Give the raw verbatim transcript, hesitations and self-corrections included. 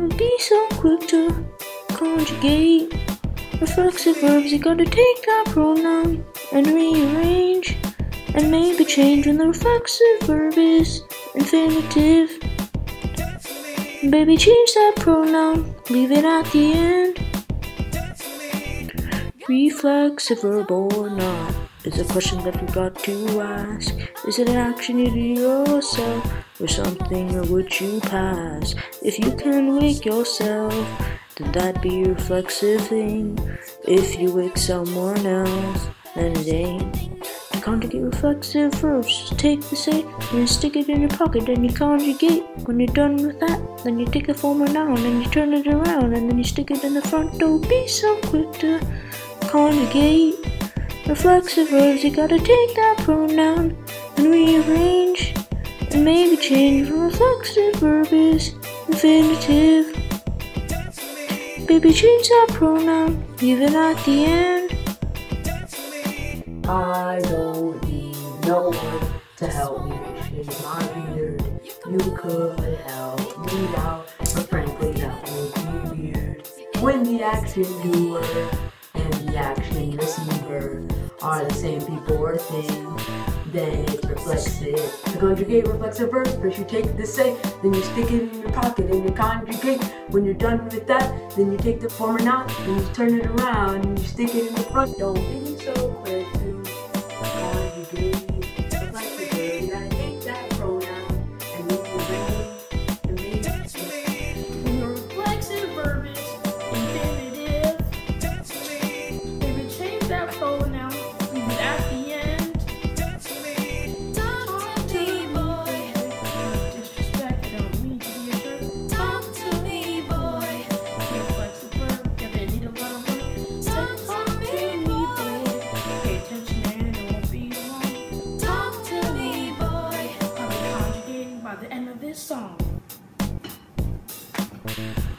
Don't be so quick to conjugate. Reflexive verbs, you gotta take that pronoun and rearrange and maybe change when the reflexive verb is infinitive. Baby, change that pronoun, leave it at the end. Reflexive verb or not is a question that we got to ask. Is it an action you do yourself or something, or would you pass? If you can wake yourself, then that'd be a reflexive thing. If you wake someone else, then it ain't. To conjugate reflexive verbs, just take the say and stick it in your pocket, then you conjugate. When you're done with that, then you take the former noun and you turn it around and then you stick it in the front. Don't be so quick to conjugate. Reflexive verbs, you gotta take that pronoun and rearrange and maybe change when reflexive verb is infinitive. Baby, change that pronoun, leave it at the end. I don't need no one to help me shave my beard. You could help me out, but frankly that would be weird. When the action doer and the action receiver are the same people or thing, then it's reflexive. To conjugate reflexive verbs, first you take the say, then you stick it in your pocket and you conjugate. When you're done with that, then you take the former noun, then you turn it around and you stick it in the front. Don't be so quick to conjugate reflexive verbs. You gotta take that pronoun and rearrange and make it. When your reflexive verb is infinitive, baby, change that pronoun, leave it at the end. Talk to me, boy. Disrespect, I don't mean to be a jerk. Talk to me, boy. Reflexive verb, yeah, they need a lot of work. Talk to me, boy. Pay attention and it won't be long. Talk to me, boy. I'll be conjugating by the end of this song.